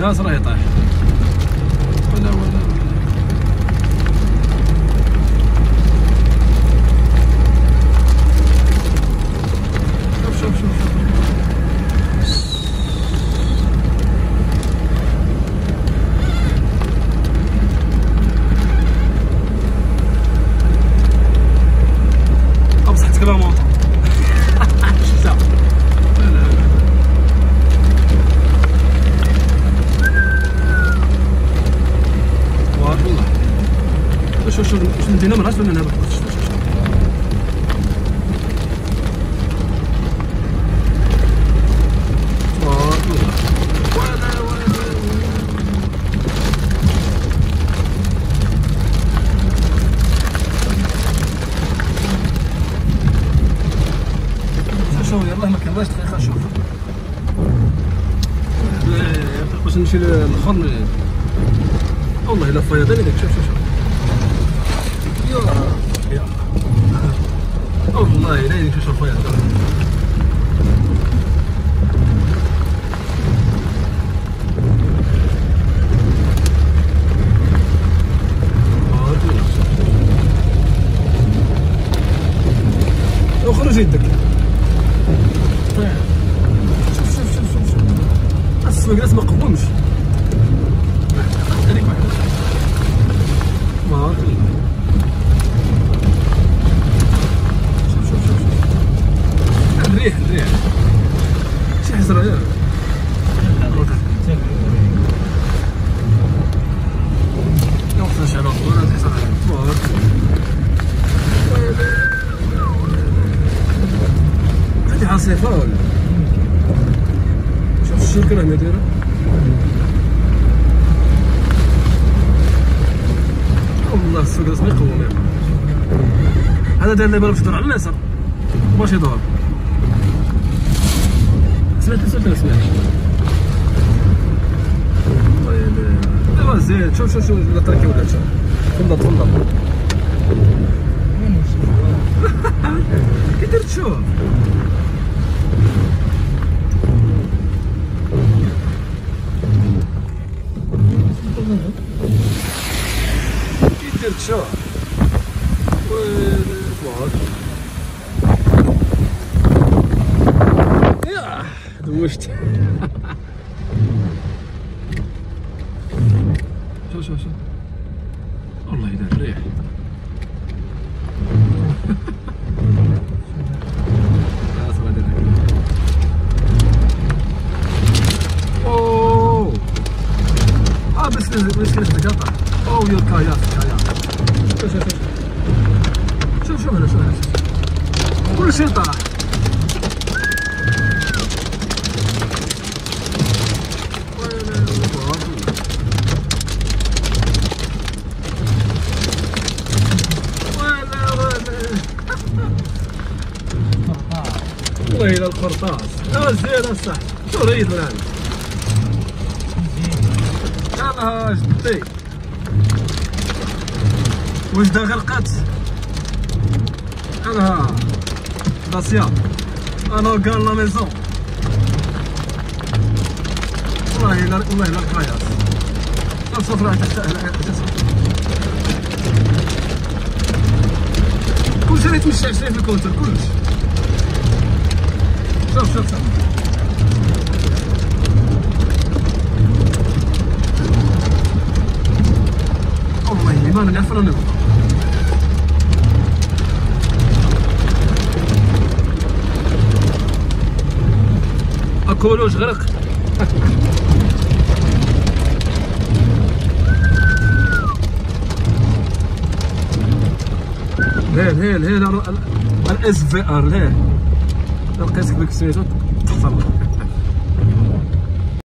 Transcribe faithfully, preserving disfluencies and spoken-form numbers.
الغاز راه يطيح ولا ولا شوف شوف شوف بصح تكلا الموطور شتا والله شوف شوف واش ندينا من راس ولا نهبط شوف شوف شوف والله ولا ولا شوف يلاه ما كملش دقيقه شوف باش نمشي للخر والله الا فيضان هذاك شوف شوف شوف يا يا والله الا شوف شوف فيضان اخرج يدك شوف شوف شوف شوف شوف السوق ناس ما قومش هذيك واحده ما شوف شوف شوف الريح الريح شي حزره يا يوقف شعل الطول تحس على هذه عاصفه ولا شوف الشركه راه دايره والله السوق لازم يقوم هذا داير لي باش يدور على اليسار باش يدور سمعت سمعت ولا سمعت ايوا زيد شوف شوف شوف لا تركي ولا شوف تنضل تنضل كي درت شوف كي درت شوف ياه دوشت شوف شوف شوف والله يدار الريح اوه اه بس بس كانت تقطع اوه يا الكايات الكايات شوف شوف شوف شوف هنا شوف هنا كل شيء طاح والله الى القرطاس اه زين الصح شو ريد الان يلاه جدي وجده غرقت انا داسيا انا قال لا ميزون والله الا والله الا القياس شوف شوف راه تحت كلشي راه يتمشى عشرين في الكونتر كلشي شوف شوف شوف والله ما نعرف انا نبغى اكولوش غرق هيل هيل هيل الاس في ار ليه لقيتك بك سميتو تحصل